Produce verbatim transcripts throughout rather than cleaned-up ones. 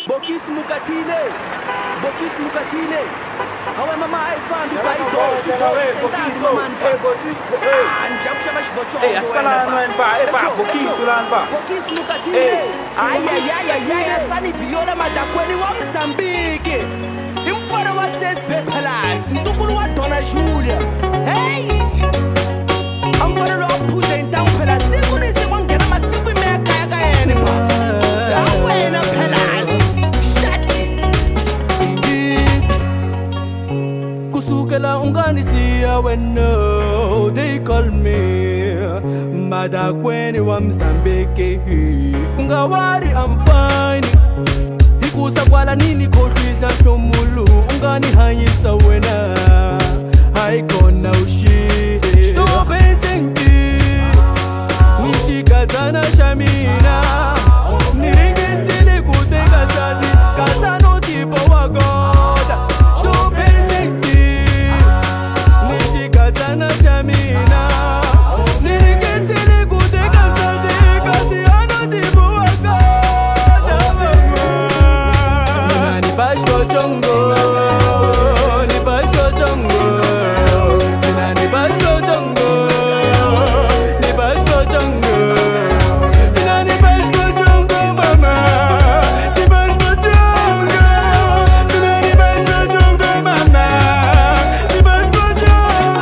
Bokis Mukatine, Bokis Mukatine. Awe mama ai fambi pai do, Bokis man pa. Anjam chama shvocho. Eh, askala man pa, eh pa, Bokis ulan pa. Bokis Mukatine. Ay ay ay ay ay, asani viola madakweni wa Mozambique. Impara wa sese pelas, ntukulu wa Dona Julia. Hey! Ampara lo puze então pelas, siku ni siku ngena masiku imeka ya kaeni pa. Awe na pelas. Kusukela ungani siya when no, they call me Madakweni wa Mozambique. Ungawari I'm fine. Hikusa kwala nini kodwisha shomulu. Ungani hanyisa wena haikona ushi. Stop thinking nishikazana shamina. Niringisili kuteka sadi kasano tipo wa God. Stop thinking nishikazana shamina. Niringisili kuteka sadi kasano tipo wa God. Nani pasho chongo, ni pasho chongo. Nani pasho chongo, ni pasho chongo. Nani pasho chongo mama, ni pasho chongo. Nani pasho chongo mama, ni pasho chongo.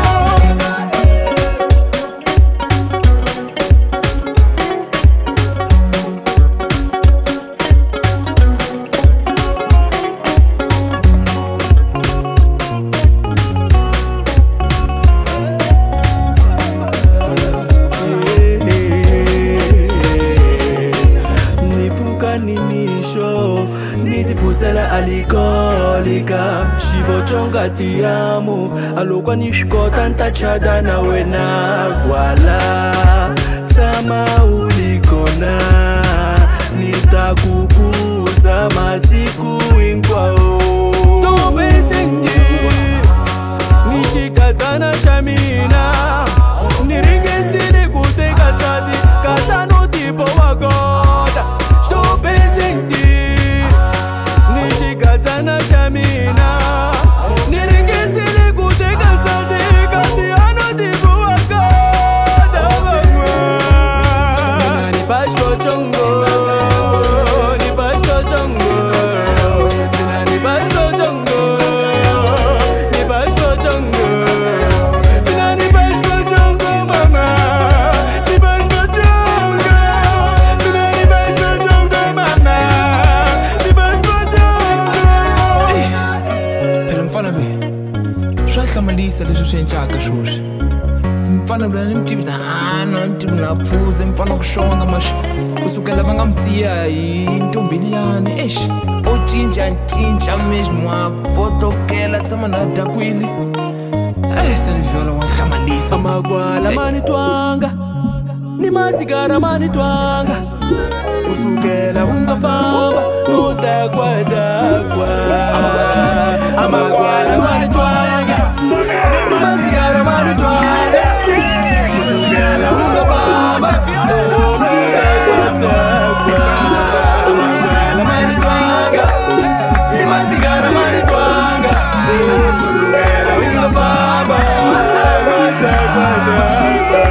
Nipuka nimisho, nitipuzela alikolika. Shivo chonga tiamu, alokwa nishkota ntachada na wena wala. Sama ulikona, nitakukuza masiku inkwao. Tobesengi, nishikazana shamina. Niringesili kuteka sadi, kasano tipo wa God. Stopezingi, nishikazana shamina. Niringesili kuteka sadi, kasano tipo wa God. Nani pasho chongo, ni pasho chongo. Nani pasho chongo, ni pasho chongo. Nani pasho chongo mama, ni pasho chongo. Nani pasho chongo mama, ni pasho chongo. Phela mfana be. Shahlamalisa lesho shenchaka shusha. Mfana bla nimtibi na ano, nimtibi na phuze, mfana kushonga mash. Kusukela vangamsiya intombiliyane. Eish, otshintsha ntshintsha mesmo apotokela tsama na dakwini. Eh, sanivyola wanhlamalisa. Amagwala mani twanga, ni masigara mani twanga. Usukela ungafamba, nutakwa dakwa. Amagwala mani twanga, ni masigara mani twanga. Usukela ungafamba, nutakwa dakwa. Amagwala mani twanga, ni masigara mani twanga. Usukela ungafamba, nutakwa dakwa.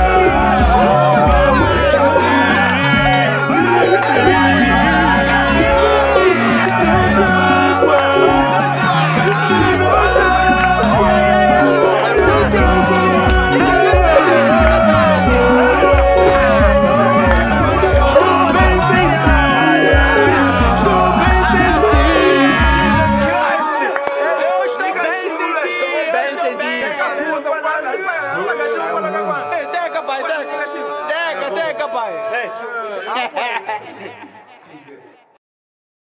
Deca, pai, deca, deca, pai.